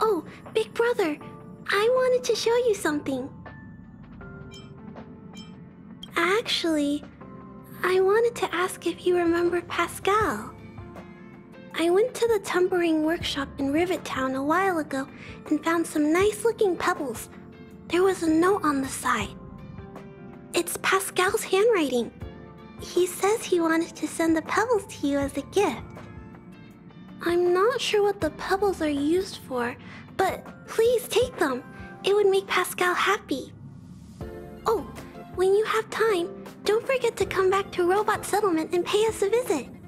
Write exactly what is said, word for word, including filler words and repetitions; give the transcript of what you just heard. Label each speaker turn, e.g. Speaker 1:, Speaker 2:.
Speaker 1: Oh, big brother, I wanted to show you something. Actually, I wanted to ask if you remember Pascal. I went to the tumbling workshop in Rivet Town a while ago and found some nice-looking pebbles. There was a note on the side. It's Pascal's handwriting. He says he wanted to send the pebbles to you as a gift. I'm not sure what the pebbles are used for, but please take them. It would make Pascal happy. Oh, when you have time, don't forget to come back to Robot Settlement and pay us a visit.